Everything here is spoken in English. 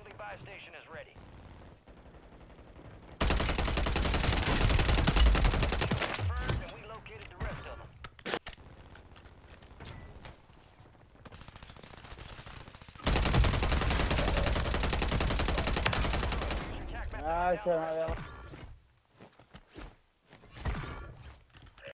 Friendly buy station is ready. Confirmed, and we located the rest of them. Ah, se me había...